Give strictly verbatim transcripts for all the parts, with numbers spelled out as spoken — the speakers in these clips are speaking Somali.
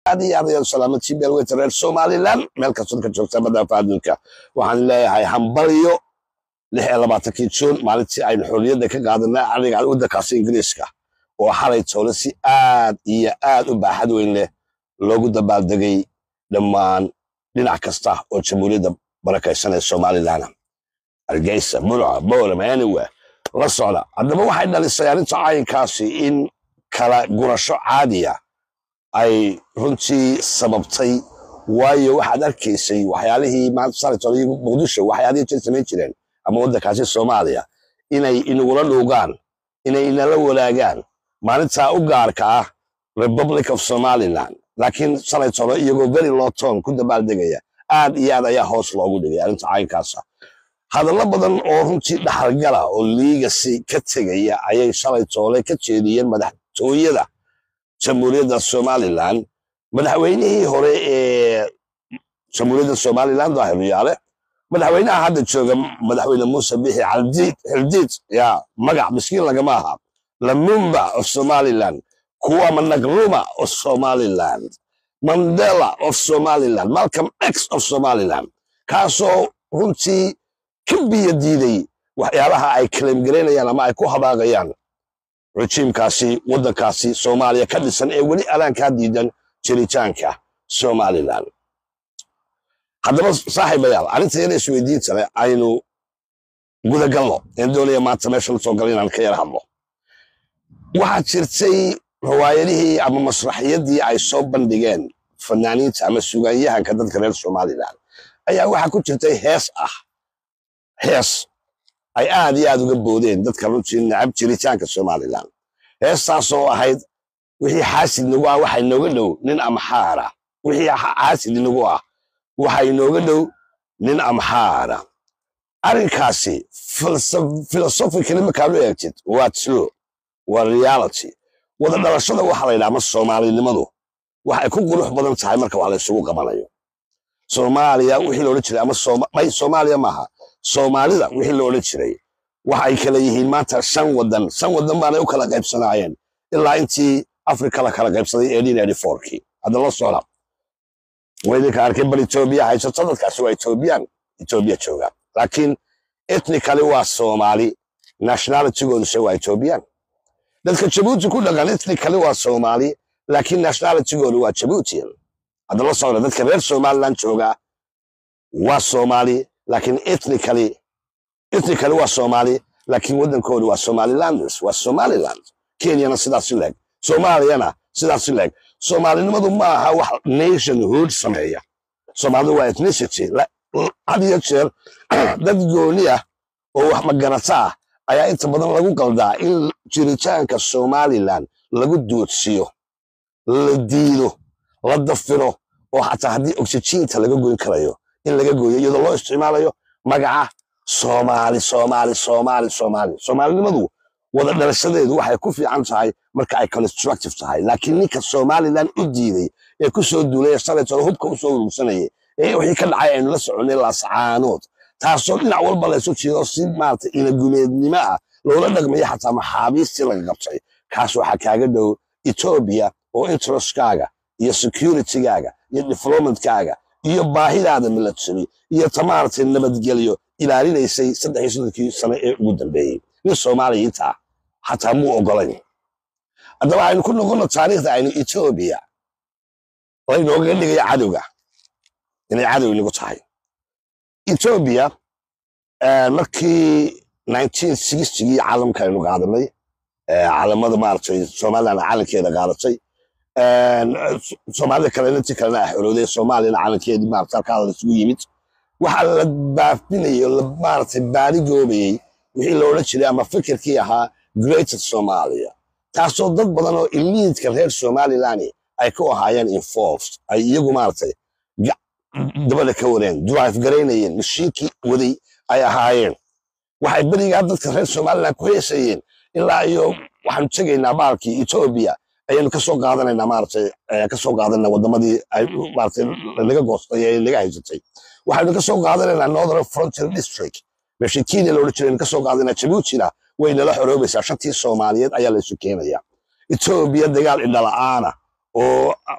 هذه هذه سلامة شبيل وترى Somaliland ملك صدق شوكتا بدأ فادنك وحن لا هاي همبريو لحية لبعتك يتشون مالتي أي الحرية ذيك قاعدنا على على ودك عصي إنجليزك وحالي تولسي آد هي آد وبحد وين لو قد بالدقي لما لنعكسته وشمولي بركة سنة Somaliland الجيسة مرعى بولا ما anyway رسولة عندما واحد للسيارة تعاين كاسي إن كلا قرشة عادية أي runtii sababtay waayo waxaad arkaysay waxyaalihii maanta saartay Muqdisho waxyaalihii ay sameeyeen jireen ama waddankaasi Soomaaliya inay inagula dhuugaan inay inala walaagaan maalinta u gaarka ah Republic of Somaliland laakiin saartay iyagoo very low tone ku dabaaldegaya aad iyo aad ayaa hoos loogu dhigay arinta caynkaas hadallo badan oo runtii dhaxalgala oo legacy ka tagaya ayay saartay ka jeediyeen madaxtooyada jamhuuriyadda Somaliland madaxweynihii hore ee jamhuuriyadda Somaliland daahiriyaale madaxweynaha hadda jooga madaxweyne Muuse Biixi Cabdi Xildiid ya magac miskiin lagama aha Lumumba of Somaliland kuwa Nkrumah of Somaliland Mandela of Somaliland Malcolm X of Somaliland kaasoo runtii ka biyo diiday waxyaalaha ay claim gareynayaan ama ay ku habaaqayaan رجيمكاسي ودكاسي سوماليا كدسن اي ولي الان كاديدن جريتانكا Somaliland هذا صاحب يال انت يلي سويدين ترى aynu guda galno indooleya maanta meesha la soo galinaan ka yar hadlo waxa jirtay riwaayadihii ama masraxiyadii ay soo bandhigeen fanaaniinta ama suugaanyahanka dadka reer Somaliland ayaa waxa ku jirtay hees ah hees ay aad iyo aad uga boodeen dadka runtii nacab jiritaanka Somaliland heestaas oo ahayd wixii xaasid nagu ah waxa inooga dhow nin amxaara wixii xaasid nagu ah waxa inooga dhow nin amxaara arrinkaasi philosophically ma kaalu eegtid waa true waa reality wada dhalashada waxa la yiraahdo Soomaalinimadu waxay ku qurux badan tahay marka wax la isugu qabanayo Soomaaliya wixii loo jiray ama Soomaaliya maaha Soomaalida wixii loo oran jiray waxa ay kala yihiin maanta shan wadan shan wadan baan ay u kala qaybsanaayeen ilaa intii Afrika la kala qaybsaday eighteen eighty-four-kii hadda la socda wayna ka arkay bal Ethiopia haysato dadkaas waa Ethiopian Ethiopia jooga laakiin ethnically waa Soomaali nationality-goodu waa Ethiopian dadka Djibouti ku dhaqan ethnically waa Soomaali laakiin nationality-goodu waa Djiboutian hadda la socda dadka reer Somaliland jooga waa Soomaali لكن ethnically ethnically waa Somali laakiin wadankoodu waa Somalilanders waa Somaliland Kenya sidaas leg Soomaaliyana sidaas leg Soomaalinimadu ma aha wax nationhood sameeya Soomaalidu waa ethnicity hadiyo jeer dad gooni ah oo wax magarata ayaa inta badan lagu qaldaa in jiritaanka Somaliland lagu doodsiyo la diido la dafiro oo xataa hadii oxygen-ta laga goyn karayo in laga gooyo iyadoo loo isticmaalayo magaca Soomaali Soomaali Soomaali Soomaali Soomaalinimadu wada dhalashadeedu waxay ku fiican tahay marka ay constructive tahay laakiin ninka Somaliland u diiday ee ku soo duulay sanadkii hubka u soo urursanayay ee wixii ka dhacay aynu la soconay laascaanood taasoo dhinac walba la soo jeedo si maarta ina gumeednimo ah loola dhaqmay xataa maxaabiistii laga qabtay kaas waxa kaaga dhow Ethiopia oo interest-kaaga iyo security-gaaga iyo development-kaaga iyo baahidaada military iyo tamaarta nabadgelyo ilaalinaysay saddex iyo soddon sano ee ugu dambeeyay nin Soomaaliya inta xataa muu ogolayn haddaba aynu ku noqono taariikhda aynu Ethiopia aynu oga dhigay cadowga inay cadow inagu tahay Ethiopia markii nineteen sixty-gii caalamka aynu qaadanay caalamada maartay Somaliland caalamkeeda qaadatay Soomaalida kale intii kalena xorowday Soomaaliya caalamkeedii maartay halkaas isugu yimid waxa la baafinayo la maartay baari goobayay wixii loo oran jiray ama fikirkii ahaa Greater Somalia taasoo dad badan oo elite-ka reer Somaliland ay ku ahaayeen involved ay iyagu maartay dabada ka wareen drive gareynayeen mishiinkii waday ay ahaayeen waxay bariga dadka reer Somaliland ku heesayeen ilaa iyo waxaan tagaynaa baalkii Ethiopia ayaan ka soo qaadanaynaa maartay ka soo qaadanaa wadamadii ay maartay laga goostay ee laga haysatay waxaan ka soo qaadanaynaa Northern Frontier District meeshii Kenya loo jiray ka soo qaadanaa Djibouti wayna la xoroobaysaa shantii Soomaaliyeed ayaa la isu keenaya Ethiopia dagaal indhala'aana oo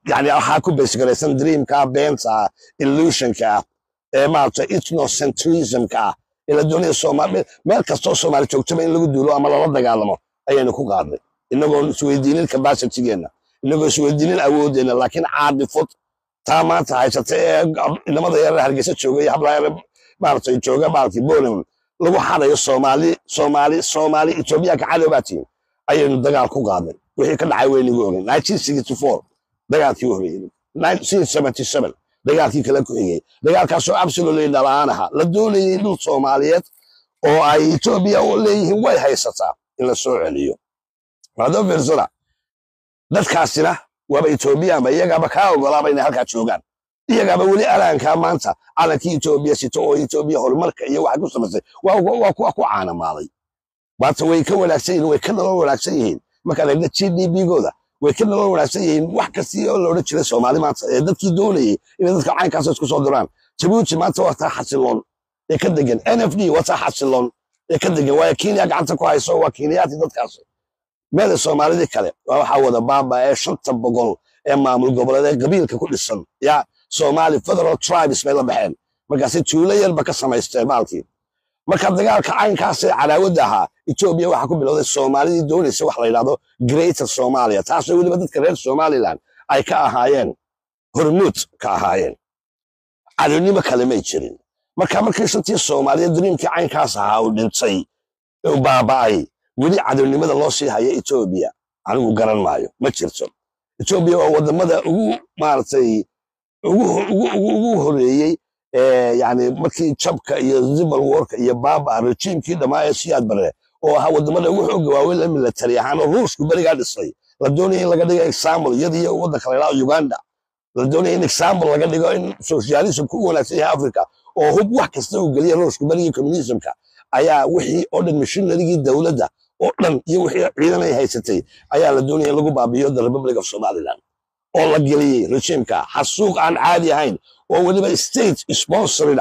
يعني waxaa ku base garaysan dreamka beenta illusionka ee maanta ethnocentrismka ila doonaya Soomaali meel kastoo Soomaali joogto in lagu duulo ama lala dagaalamo ayaynu ku qaadnay inagoo isweydiinin capacity-geena inagoo isweydiinin awoodeena laakiin caadifod taa maanta haysatay ee inamada yar Hargeysa joogay hablaha maanta jooga baalkii Poland lagu xarayo Soomaali Soomaali Soomaali Ethiopia ka cadawaatiin ayaynu dagaal ku qaadnay wixii ka dhacay weynigu ogeyn nineteen sixty-four dagaalkii horreeyay nineteen seventy-seven dagaalkii kala ku xigay dagaalkaas oo absolutely dhalaan aha la doonayay dhul Soomaaliyeed oo ay Ethiopia u leeyihiin way haysataa in la soo celiyo wada fiirsada dadkaasina waba Ethiopia ma iyagaba ka ogolaabay inay halka joogaan iyagaba wali alaanka maanta calankii Ethiopia sito oo Ethiopia horumarka iyo waxa ku samaysay waa waa ku ku caanamaaday baata way ka wanaagsan yihiin way ka nolol wanaagsan yihiin marka la G D P-gooda way ka nolol wanaagsan yihiin wax kasta oo loo jiray Soomaali maanta ee dadkii doonayay in dadka caynkaas isku soo diraan Djibouti maanta waa taa xasiloon ee ka degan N F D waa taa xasiloon ee ka degan waa Kenya gacanta ku hayso waa Kenyaati dadkaas meel Soomaalida kale waxa wada baaba ee shanta boqol ee maamul goboleed qabiilka ku dhisan ya Somali Federal Tribes meel baxeen markaas tuulo yarba ka samaystay baalkii marka dagaalka caynkaas ee cadaawada ahaa Ethiopia waxa ku bilowday Soomaalida doonaysa wax la yiraahdo Greater Somalia taas oo waliba dadka reer Somaliland ay ka ahaayeen hormuud ka ahaayeen cadownimo kale ma jirin marka markii shantii Soomaaliyeed dreamkii caynkaas ahaa uu dhintay oo baaba'ay wali cadownimada loo sii hayay Ethiopia anigu garan maayo ma jirto Ethiopia waa wadamada ugu maartay ugu ugu ugu horeeyay ee yani markii jabka iyo civil war iyo baaba regime-kii dhamaay siyaad bare oo aha wadamada ugu xoog waaweyn la military ahaan oo Ruushku bariga dhisay la doonayay in laga dhigo example iyadii wadanka la yiraahdo Uganda la doonayay in example laga dhigo in socialism ku wanaagsan yahay Afrika oo hub wax kasta uu galiyo Ruushku bariga communismka ayaa wixii oo dhan machinery dawladda oo dhan iyo wixii ciidan ay haysatay ayaa la doonayay lagu baabiyo the Republic of Somaliland oo la geliyay regime-ka xasuuq aan caadi ahayn oo waliba state sponsorida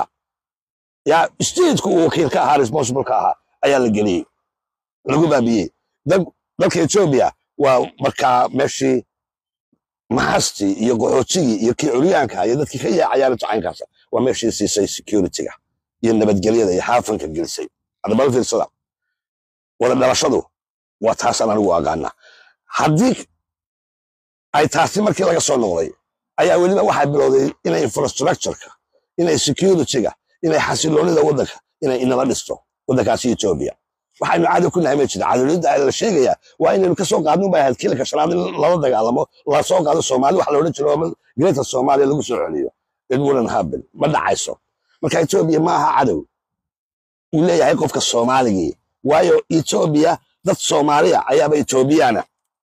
ya state-ku uu wakiilka ahaa responsible ka ahaa ayaa la geliyay lagu baabiyay dalka Ethiopia waa marka meeshii mahasti iyo qaxootigii iyo kii curyaanka iyo dadkii ka yaacayaan tacaynkaas waa meeshii siisay security-ga iyo nabadgelyada iyo xaafanka gelisay hadaba fiirsada wada dhalashadu waa taas aan anigu aqaana haddii ay taasi markii laga soo noqday ayaa waliba waxa bilowday inay infrastructure-ka inay security-ga inay xasiloonida wadanka inay inala dhisto wadankaasi Ethiopia waxaanu caado ku nahay meeshii caadada la sheegaya waa inaynu ka soo qaadno baa hadkiilka shanaad laba dagaalamo la soo qaado Soomaali wax la oran jiro Greater Somalia lagu soo celiyo in waran habil ma dhacayso marka Ethiopia ma aha cadow uu leeyahay qofka Soomaaliga waayo Ethiopia dad Soomaaliya ayaaba Ethiopiana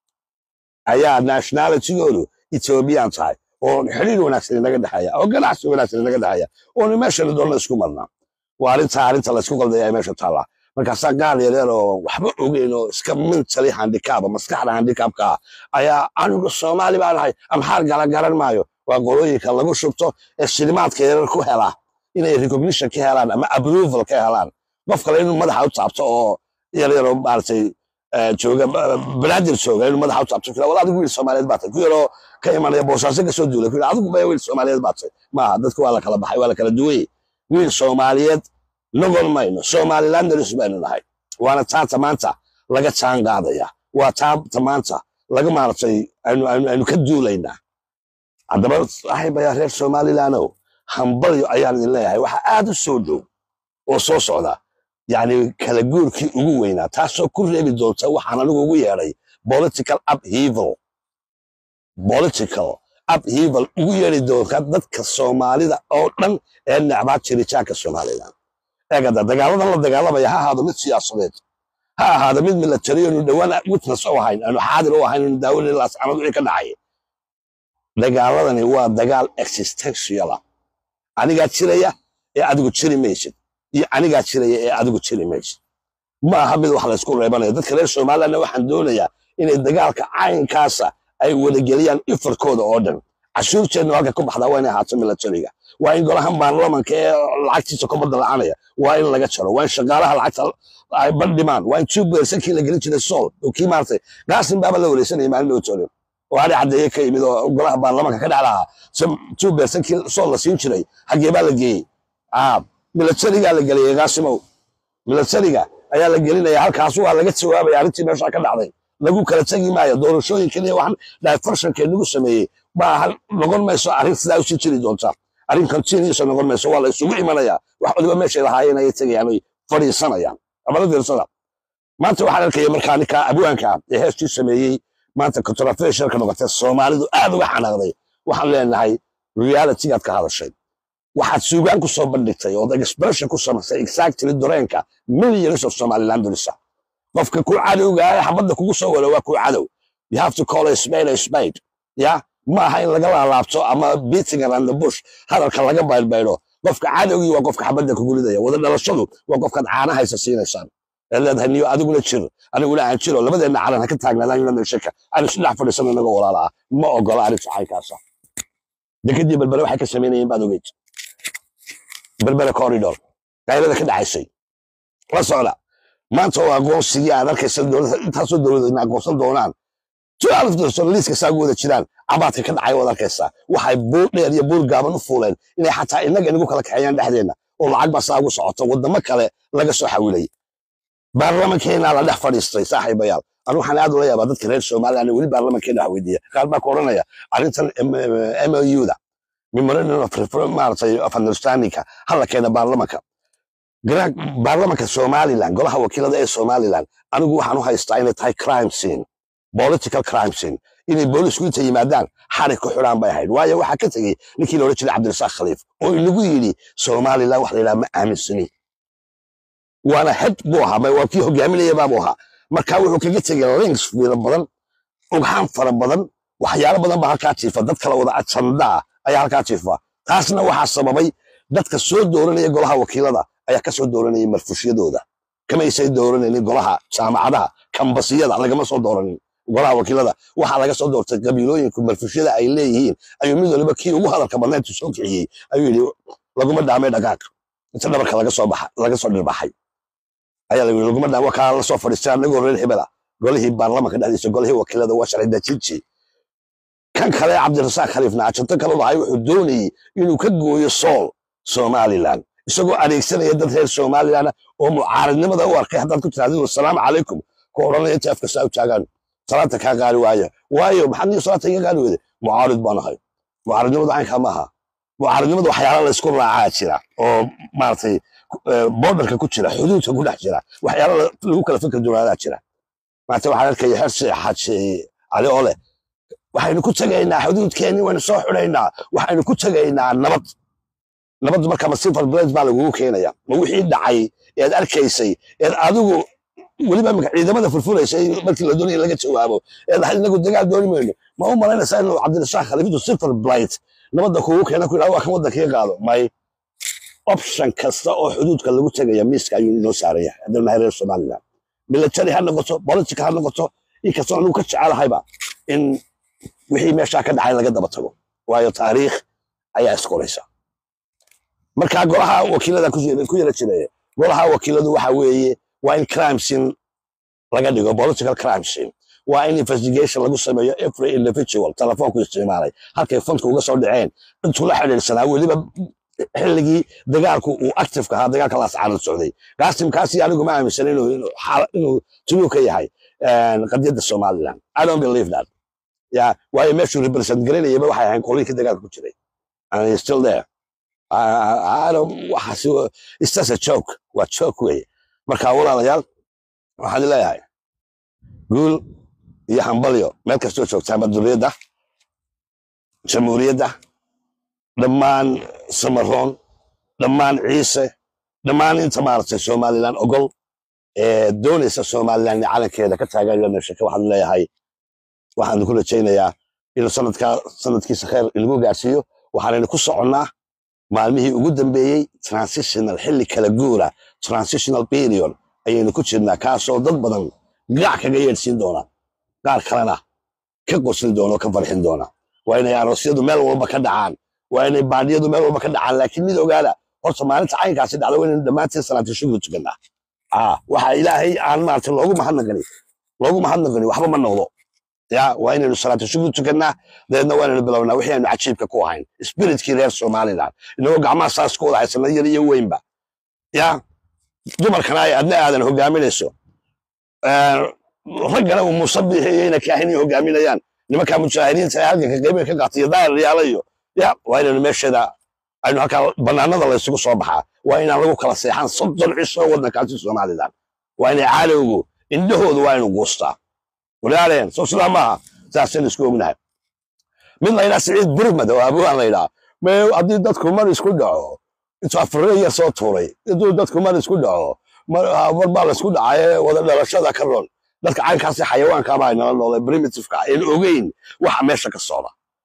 ayaa nationality-goodu Ethiopian tahay oo xiriir wanaagsan naga dhaxaya oo ganacsi wanaagsan naga dhaxaya oo meesha la doono isku marnaa waa arinta arinta la isku qalday meesha taala marka sagaal yareer oo waxba ogeyn oo iska mentally handicap maskaxda handicapka ayaa anigu Soomaali baan ahay am xaar gala garan maayo waa qolooyinka lagu shubto ee shilimaadka yareer ku hela inay recognition ka helaan ama approval ka helaan qof kale inuu madaxa u taabto oo yareer oo maartay jooga banaadir jooga inuu madaxa u taabto kala walaal wiil Soomaaliyeed baatay ku yaro ka imanaya boosaaso ka soo duulay ku adigu baa wiil Soomaaliyeed baatay ma dadku waa la kala baxay waa la kala duway wiil Soomaaliyeed noqon mayno Somaliland isbaanu nahay waana taanta maanta laga taan qaadaya waa taanta maanta laga maartay aynu aynu ka duulayna hadaba waxay baa reer Somaliland oo hambalyo ayaan leeyahay waxa aad u soo dhow oo soo socda yani kala guurkii ugu weynaa taasoo ku reebi doonta waxaan anigu ugu yeeray political upheaval political upheaval ugu yeeri doonta dadka Soomaalida oo dhan ee nacbad jiritaanka Somaliland eegada dagaaladan la dagaalamaya ha ahaado mid siyaasadeed ha ahaado mid military oo dhawaan witness oo ahayn aanu xaadir oo ahayn daawada laas amad wixii ka dhacay dagaaladani waa dagaal existential aniga jiraya ee adigu jiri maysid iyo aniga jiraya ee adigu jiri maysid ma aha mid wax la isku reebanayo dadka reer Soomaaliland waxaan doonayaa inay dagaalka caynkaasa ay wada geliyaan ifarkooda oo dhan cashuurteena halka ku baxda waa inay ahaato military-ga waa in golahan baarlamaanka ee lacagtiisa ku badal lacanaya waa in laga jaro waa in shaqaalaha lacagta ay bandhimaan waa in two percent kii la gelin jiray sool oo kii maartay gaasin baaba la wareegsanayay maalin dhowtoon وأنا عدي كي ميدو قلها برلمان كده على سم تو بيرسن كي صول لسين شري حقي بالجي آه ملتشري قال لي قاسمو ملتشري ayaa la gelinaya halkaas waa laga jawaabay arrintii meesha ka dhacday lagu kala tagi maayo doorashooyinkan iyo waxan diversionka lagu sameeyay ba hal noqon mayso arrin sidaa u sii jiri doonta arrin continuous noqon mayso waa la isugu imanaya wax waliba meesha lahaayeen ay tagayaan ay fadhiisanayaan abala dirsada maanta waxaan arkay markaa ninka abwaanka ee heestii sameeyay maanta controversial ka noqotay Soomaalidu aad uga xanaaqday waxaan leenahay reality-gaad ka hadashay waxaad suugaan ku soo bandhigtay oo expression ku samaysay exactly dareenka millions of Somaliland dulisa qofka ku cadowga ah xabada kugu soo wala waa ku cadow you have to call a spade a spade ya ma aha in laga laabto ama beating around the bush hadalka laga baylbaydo qofka cadowgi waa qofka xabada kugu lidaya wada dhalashadu waa qofka caanaha haysa siinaysan leedahay niyo adiguna jir aniguna aan jiro labadeena calan ka taagnaadaan inaan shaka aan isla fadhiisano naga walaala ma ogola arrinta xaykaasa dekadii balbal waxay ka sameeyeen baad ogeyd balbala corridor qaylada ka dhacaysay la socda maanta waa aqoonsigii aan arkaysa dowladda intaasoo dowladda aqoonsan doonaan twelve journalists ka wada jiraan abaadka ka dhacay wada arkaysa waxay buul dheer iyo buul gaaban u fuuleen inay xataa inaga inagu kala kaxeeyaan dhexdeena oo lacag baa saagu socoto wadamo kale laga soo xawilay baarlamankeena la dhex fadhiistay saaxiibayaal anu waxaan aad u leeyahay dadka reer Soomaaliland wali baarlamankeena weydiiya qaar baa koranaya arrintan M O U da memorandum of maartay of understanding hala keena baarlamanka garaag baarlamanka Somaliland golaha wakiilada ee Somaliland anigu waxaan u haystaa inay tahay crime scene political crime scene inay boolisku inta yimaadaan xarig ku xiraan bay ahayd waayo waxa ka tagay ninkii loo jiray Cabdirasaaq Khaliif oo inagu yiri Somaliland wax la ilaa ma aaminsani وانا حد بوها ما وكيه جاملية بابوها مركاوي وكجت تجي لينكس في رمضان وبحام في رمضان وحياة رمضان بهالكاتي فدتك لو وضعت صنداء أي هالكاتي فا تاسنا وحاسة بابي دتك السود دورنا يقولها وكيل هذا أي كسود دورنا يمرفوش يدودا كما يسيد دورنا يقولها سامع هذا كم بسيط على جماعة صود دورنا يقولها وكيل هذا وحلا جسود دور تقبلون يكون مرفوش يدا أي ليه أي ميزة اللي بكيه وهذا كمان تسوق هي أيوة لقوم الدعم دقاق أنت نبرك لا جسود بح لا جسود البحي ayaa la yiri gumada waxa la soo fadhiistaan anagu reer hebela golihii baarlamaanka dhexdiisa golihii wakiilada waa sharci dajinti kan kale Cabdirasaaq Khaliif naacanta kale waxa uu doonayay inuu ka gooyo sool Somaliland isagoo adeegsanaya dad reer Somaliland oo mucaaradnimada u arkay hadda ku tiraahdo assalaamu calaykum ku oranaya inta afka soo taagan salaanta ka qaali waaya waayo maxaa salaanta ka qaali weeyday mucaarid baan ahay mucaaradnimada aan ka maaha mucaaradnimada waxyaalo la isku raacaa jira oo maartay borderka ku jira xuduudka ku dhex jira waxyaalo lagu kala fikir doonaa jira maanta waxaan arkay xirsi xaji ali ole waxaynu ku tagaynaa xuduudkeeni waynu soo xulaynaa waxaynu ku tagaynaa nabad nabad marka masifal blade baa lagu keenaya ma wixii dhacay ee aad arkaysay ee adigu waliba ciidamada fulfulaysay markii la doonayay laga jawaabo ee inagu dagaal dooni mayno ma u malaynaysaa inuu Cabdirasaaq Khaliif sifal blade nabadda kugu keena ku ilaa waa kan waddanka qaado may option kasta oo xuduudka lagu tagaya miiska ayuu inoo saaraya hadana reer Somaliland military ha noqoto political ha noqoto inkastoo uu ka jecelahay in wixii meesha ka dhacay laga daba tago waayo taariikh ayaa isqoraysa marka golaha wakiilada ku ku yara jiray golaha wakiiladu waxa weeye waa in crime scene laga dhigo political crime scene waa in investigation lagu sameeyo every individual telefoonku isticmaalay halkay fundku uga soo dhaceen intuu la xiriirsanaa waliba xilligii dagaalku uu active ka ahaa dagaalka la saaran socday qaasim kaasi anigu ma aaminsan inuu inuu inuu ka yahay qadiyada Somaliland I don't believe that yeah why meeshu represent gareynaya waxay ahayn qolkii dagaalka ku jiray and he's still there I, I don't waxaasi it's just a joke what joke way marka walaalayaal waxaan leeyahay guul iyo hambalyo meel kastoo joogtaan baduriyada jamhuuriyadda dhammaan samaroon dhammaan ciise dhammaan inta maartay Somaliland ogol ee doonaysa Somaliland calankeeda ka taageeraya shaka waxaan leeyahay waxaan ku rajaynayaa in sanadka sanadkiisa khayr lagu gaarsiiyo waxaan ku soconaa maalmihii ugu dambeeyay transitional xilli kala guura transitional period ayaynu ku jirnaa kaasoo dad badan gac kaga yeersiin doona qaar kalena ka qoslin doona ka farxin doona waa inay aroosyadu meel walba ka dhacaan waa inay baadiyadu meel walba ka dhacaan laakiin mid ogaada horta maalinta caynkaasi dhacdo waa in dhammaanteen salaadii shugu tukanaa ah waxa ilaahay aan maartay loogu mahadnaqani loogu mahadnaqani waxba ma noqdo يا وين الصلاة شو تكنا لأنه وين البلونا وحنا نعجب كوهين سبيريت كيرير سومالي لان إنه جماعة ساس كولا حسنا يري وين با يا دمر كناي أدنى هذا هو جامل يسوع رجلا ومصبح هنا كاهني هو جامل يان لما كان مشاهدين سيالك كجيبك كقطيع دار رياليو يا وين المشي ذا أنه هكا بنانا الله يسوق صباحا وين لو كلا سيحان صد العشرة ودنا كانت سومالي لان وين عالو إنه هو وين قصة ولالين سو سلامها ساسين اسكو منها من لا سعيد برمد وابوها لا ما ادي ددكو ما اسكو دعو انت افريه سو توري ادو ددكو ما اسكو دعو ما والبا اسكو دعاي ودا دلashada ka roon dadka caankaasi xayawaanka baa inala noolay primitive ka in ogeyn waxa meesha ka socda